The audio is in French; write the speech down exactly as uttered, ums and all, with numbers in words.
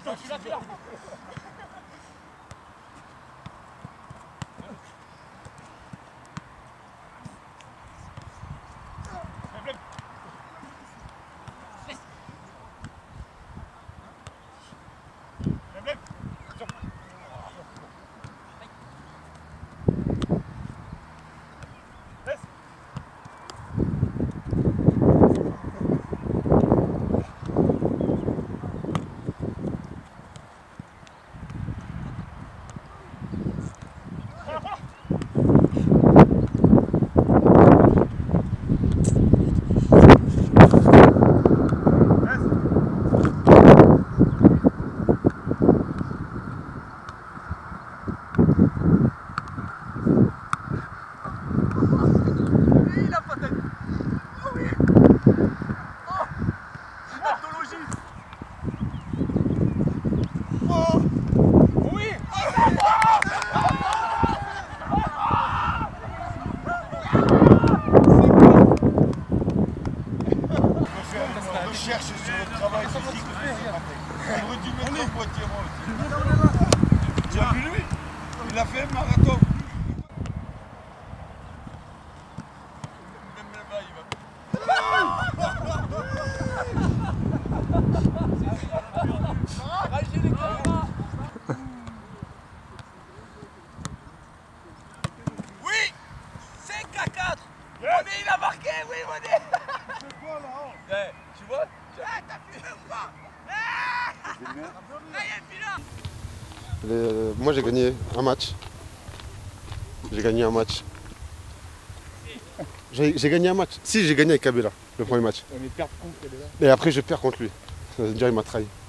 Attends, je suis là, tu là. Je cherche sur le travail physique. J'aurais dû mettre un boîtier moi aussi. Tu as vu lui? Il a fait un marathon. Même là-bas, il va. Oui! cinq à quatre! Monet, il a marqué, oui, Monet! C'est quoi là-haut? Ouais, tu vois? Ah, t'as filmé ou pas? Ah! Là, il y a une fille là! Euh, moi j'ai gagné un match. J'ai gagné un match. J'ai gagné un match. Si, j'ai gagné avec Kabila, le premier match. On est perdre contre Kabila. Et après je perds contre lui. Ça veut dire qu'il m'a trahi.